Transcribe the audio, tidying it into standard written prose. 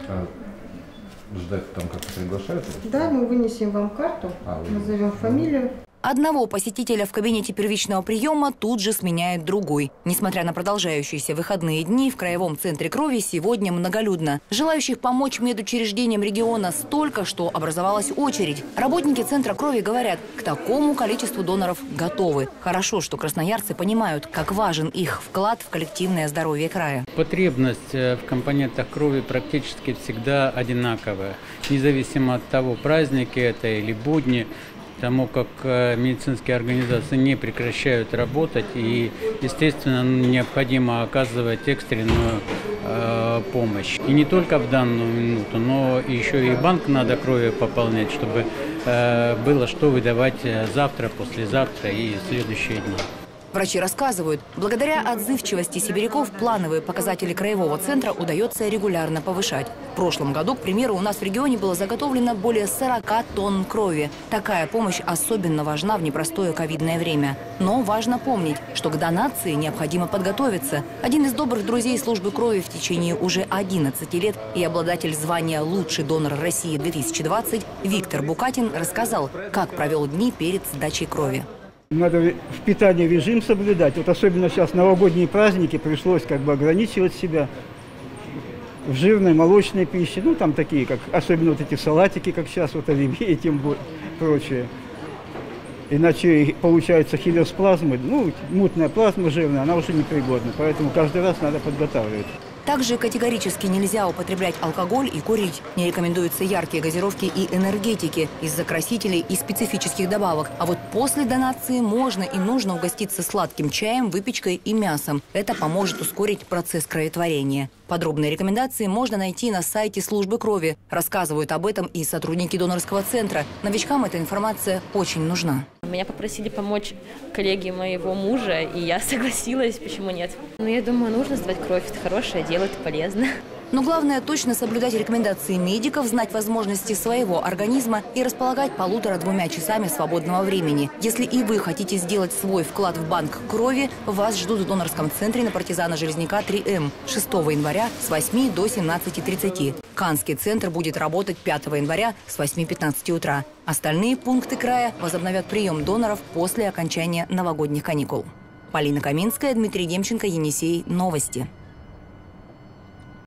А ждать там как-то приглашают? Да, мы вынесем вам карту, назовем фамилию. Одного посетителя в кабинете первичного приема тут же сменяет другой. Несмотря на продолжающиеся выходные дни, в Краевом центре крови сегодня многолюдно. Желающих помочь медучреждениям региона столько, что образовалась очередь. Работники центра крови говорят, к такому количеству доноров готовы. Хорошо, что красноярцы понимают, как важен их вклад в коллективное здоровье края. Потребность в компонентах крови практически всегда одинаковая, независимо от того, праздники это или будни. Потому как медицинские организации не прекращают работать и, естественно, необходимо оказывать экстренную помощь. И не только в данную минуту, но еще и банк надо крови пополнять, чтобы было что выдавать завтра, послезавтра и в следующие дни. Врачи рассказывают, благодаря отзывчивости сибиряков плановые показатели краевого центра удается регулярно повышать. В прошлом году, к примеру, у нас в регионе было заготовлено более 40 тонн крови. Такая помощь особенно важна в непростое ковидное время. Но важно помнить, что к донации необходимо подготовиться. Один из добрых друзей службы крови в течение уже 11 лет и обладатель звания «Лучший донор России-2020» Виктор Букатин рассказал, как провел дни перед сдачей крови. Надо в питании режим соблюдать. Вот особенно сейчас новогодние праздники пришлось ограничивать себя в жирной, молочной пище. Ну, там такие, как особенно вот эти салатики, как сейчас, вот оливье и тем прочее. Иначе получается хилер с плазмой, ну, мутная плазма жирная, она уже непригодна. Поэтому каждый раз надо подготавливать. Также категорически нельзя употреблять алкоголь и курить. Не рекомендуются яркие газировки и энергетики из-за красителей и специфических добавок. А вот после донации можно и нужно угоститься сладким чаем, выпечкой и мясом. Это поможет ускорить процесс кроветворения. Подробные рекомендации можно найти на сайте службы крови. Рассказывают об этом и сотрудники донорского центра. Новичкам эта информация очень нужна. Меня попросили помочь коллеги моего мужа, и я согласилась, почему нет. Но я думаю, нужно сдавать кровь, это хорошее дело, это полезно. Но главное точно соблюдать рекомендации медиков, знать возможности своего организма и располагать 1,5–2 часами свободного времени. Если и вы хотите сделать свой вклад в банк крови, вас ждут в донорском центре на Партизана Железняка 3М 6 января с 8 до 17:30. Канский центр будет работать 5 января с 8:15 утра. Остальные пункты края возобновят прием доноров после окончания новогодних каникул. Полина Каминская, Дмитрий Демченко, Енисей. Новости.